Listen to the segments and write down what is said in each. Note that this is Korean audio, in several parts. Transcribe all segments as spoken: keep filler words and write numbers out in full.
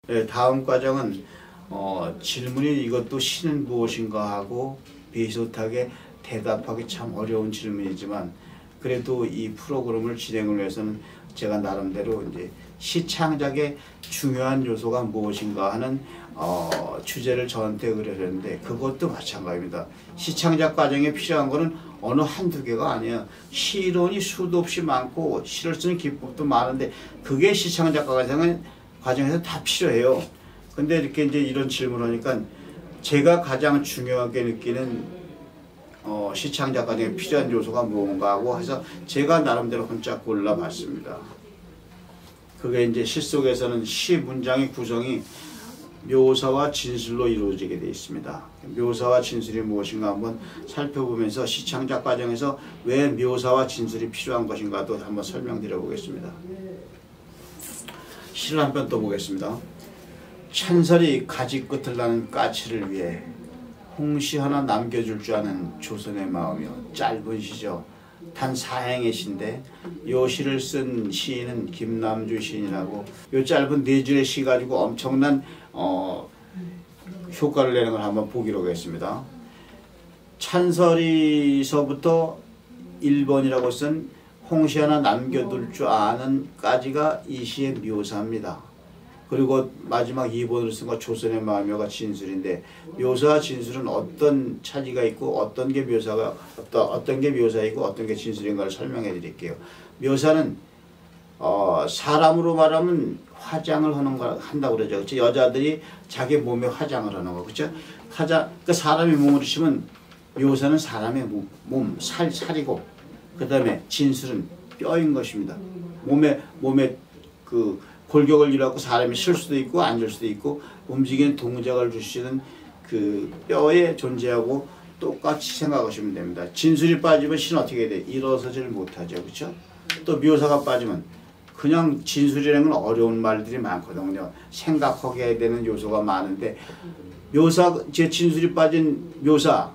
네, 다음 과정은 어, 질문이 이것도 시는 무엇인가 하고 비슷하게 대답하기 참 어려운 질문이지만 그래도 이 프로그램을 진행을 위해서는 제가 나름대로 이제 시창작의 중요한 요소가 무엇인가 하는 어, 주제를 저한테 의뢰했는데 그것도 마찬가지입니다. 시창작 과정에 필요한 거는 어느 한두 개가 아니에요. 시론이 수도 없이 많고 시를 쓰는 기법도 많은데 그게 시창작 과정은 과정에서 다 필요해요. 근데 이렇게 이제 이런 질문을 하니까 제가 가장 중요하게 느끼는 어, 시창작 과정에 필요한 요소가 무언가 하고 해서 제가 나름대로 혼자 골라봤습니다. 그게 이제 시 속에서는 시 문장의 구성이 묘사와 진술로 이루어지게 되어 있습니다. 묘사와 진술이 무엇인가 한번 살펴보면서 시창작 과정에서 왜 묘사와 진술이 필요한 것인가도 한번 설명드려 보겠습니다. 시를 한 편 또 보겠습니다. 찬설이 가지 끝을 나는 까치를 위해 홍시 하나 남겨줄 줄 아는 조선의 마음이요. 짧은 시죠. 단 사행의 시인데 요 시를 쓴 시인은 김남주 시인이라고 요 짧은 네 줄의 시 가지고 엄청난 어, 효과를 내는 걸 한번 보기로 하겠습니다. 찬설이서부터 일 번이라고 쓴 홍시 하나 남겨둘 줄 아는 까지가 이 시의 묘사입니다. 그리고 마지막 이 번으로 쓴 거 조선의 마음이가 진술인데 묘사와 진술은 어떤 차이가 있고 어떤 게 묘사가 어떤 어떤 게 묘사이고 어떤 게 진술인가를 설명해 드릴게요. 묘사는 어, 사람으로 말하면 화장을 하는 거 한다고 그러죠. 그렇죠? 여자들이 자기 몸에 화장을 하는 거 그렇죠? 화장 그 사람이 몸으로 치면 묘사는 사람의 몸, 몸 살, 살이고 그 다음에 진술은 뼈인 것입니다. 몸에 몸에 그 골격을 이루고 사람이 쉴 수도 있고 앉을 수도 있고 움직이는 동작을 주시는 그 뼈에 존재하고 똑같이 생각하시면 됩니다. 진술이 빠지면 시는 어떻게 돼? 일어서질 못하죠. 그렇죠? 또 묘사가 빠지면 그냥 진술이라는 건 어려운 말들이 많거든요. 생각하게 되는 요소가 많은데 묘사, 제 진술이 빠진 묘사,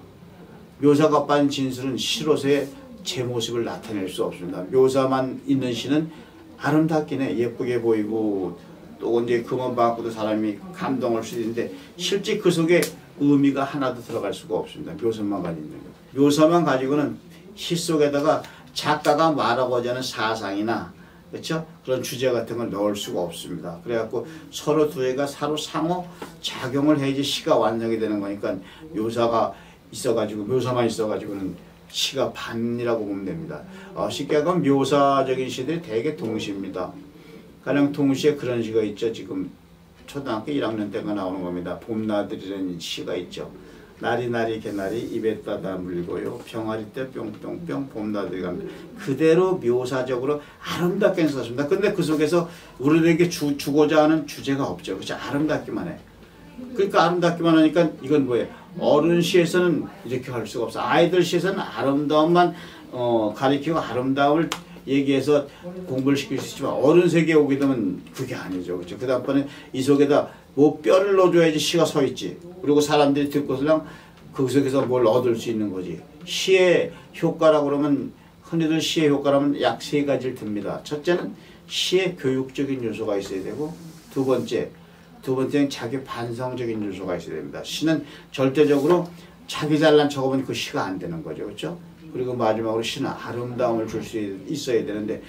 묘사가 빠진 진술은 시로서의 제 모습을 나타낼 수 없습니다. 묘사만 있는 시는 아름답긴 해. 예쁘게 보이고 또 이제 그만 받고도 사람이 감동할 수 있는데 실제 그 속에 의미가 하나도 들어갈 수가 없습니다. 묘사만 가지고 있는 거. 묘사만 가지고는 시 속에다가 작가가 말하고자 하는 사상이나 그렇죠? 그런 주제 같은 걸 넣을 수가 없습니다. 그래갖고 서로 두 개가 서로 상호 작용을 해야지 시가 완성이 되는 거니까 묘사가 있어가지고 묘사만 있어가지고는 시가 반이라고 보면 됩니다. 어, 쉽게 하면 묘사적인 시들이 대개 동시입니다. 가령 동시에 그런 시가 있죠. 지금 초등학교 일 학년 때가 나오는 겁니다. 봄나들이라는 시가 있죠. 나리나리 개나리 입에 따다 물고요. 병아리 때 뿅뿅뿅 봄나들이 갑니다. 그대로 묘사적으로 아름답게 썼습니다. 근데 그 속에서 우리에게 주, 주고자 하는 주제가 없죠. 그렇죠? 아름답기만 해. 그러니까 아름답기만 하니까 이건 뭐예요? 어른 시에서는 이렇게 할 수가 없어. 아이들 시에서는 아름다움만 어, 가리키고 아름다움을 얘기해서 공부를 시킬 수 있지만 어른 세계에 오게 되면 그게 아니죠. 그렇죠? 그 다음번에 이 속에다 뭐 뼈를 넣어줘야지 시가 서 있지. 그리고 사람들이 듣고서는 그 속에서 뭘 얻을 수 있는 거지. 시의 효과라고 그러면 흔히들 시의 효과라면 약 세 가지를 듭니다. 첫째는 시의 교육적인 요소가 있어야 되고 두 번째 두 번째는 자기 반성적인 요소가 있어야 됩니다. 시는 절대적으로 자기 잘난 척하면 그 시가 안 되는 거죠. 그렇죠? 그리고 마지막으로 시는 아름다움을 줄 수 있어야 되는데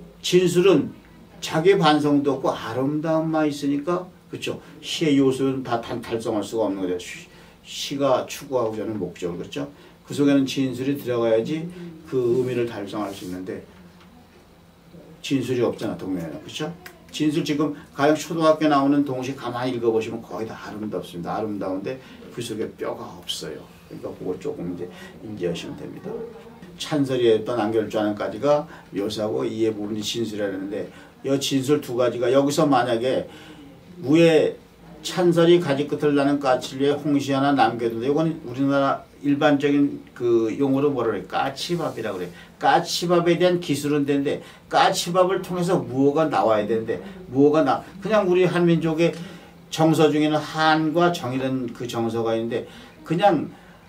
진술은 자기 반성도 없고 아름다움만 있으니까 그렇죠? 시의 요소는 다 달성할 수가 없는 거죠. 시, 시가 추구하고자 하는 목적을 그렇죠? 그 속에는 진술이 들어가야지 그 의미를 달성할 수 있는데 진술이 없잖아 동면에는 그렇죠? 진술 지금 가령 초등학교 나오는 동시 가만히 읽어보시면 거의 다 아름답습니다. 아름다운데 그 속에 뼈가 없어요. 그러니까 그걸 조금 이제 인지하시면 됩니다. 찬설이에 또 남겨줄 줄 아는 까지가 묘사고 이해 부분이 진술이라는데 이 진술 두 가지가 여기서 만약에 위에 찬설이 가지 끝을 나는 까치를 위해 홍시 하나 남겨둔다. 이건 우리나라 일반적인 그 용어로 뭐라 그래? 까치밥이라고 그래. 까치밥에 대한 기술은 되는데 까치밥을 통해서 무어가 나와야 되는데 무어가 나 그냥 우리 한민족의 정서 중에는 한과 정이라는 그 정서가 있는데 그냥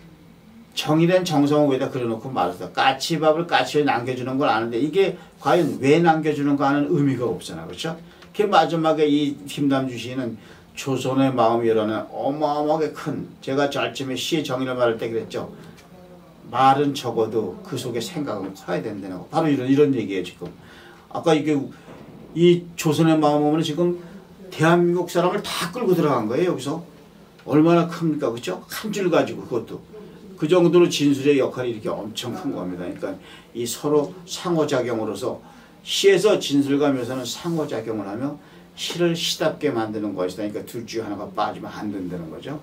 정이란 정성을 위에다 그려놓고 말했어. 까치밥을 까치에 남겨주는 걸 아는데 이게 과연 왜 남겨주는가 하는 의미가 없잖아. 그렇죠? 그 마지막에 이 김남주 시인은 조선의 마음이라는 어마어마하게 큰, 제가 절쯤에 시의 정의를 말할 때 그랬죠. 말은 적어도 그 속에 생각은 커야 된다는 거. 바로 이런 이런 얘기예요 지금. 아까 이게 이 조선의 마음은 지금 대한민국 사람을 다 끌고 들어간 거예요 여기서. 얼마나 큽니까, 그렇죠? 한 줄 가지고 그것도 그 정도로 진술의 역할이 이렇게 엄청 큰 겁니다. 그러니까 이 서로 상호작용으로서 시에서 진술과 묘사는 상호작용을 하며 시를 시답게 만드는 것이다. 그러니까 둘 중에 하나가 빠지면 안 된다는 거죠.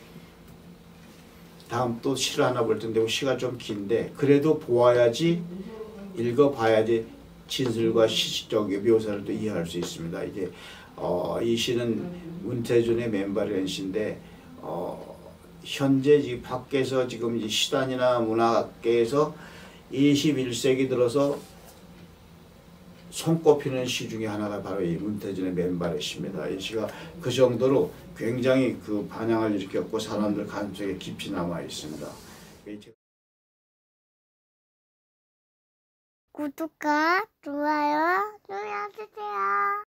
다음 또 시를 하나 볼 텐데 시가 좀 긴데 그래도 보아야지, 읽어봐야지 진술과 시적 묘사를 또 이해할 수 있습니다. 이게 어, 이 시는 문태준의 맨발이라는 시인데 어, 현재 이 밖에서 지금 이 시단이나 문학계에서 이십일 세기 들어서 손꼽히는 시 중에 하나가 바로 이 문태준의 맨발의 시입니다. 이 시가 그 정도로 굉장히 그 반향을 일으켰고 사람들 가슴속에 깊이 남아 있습니다. 구독과 좋아요 눌러주세요.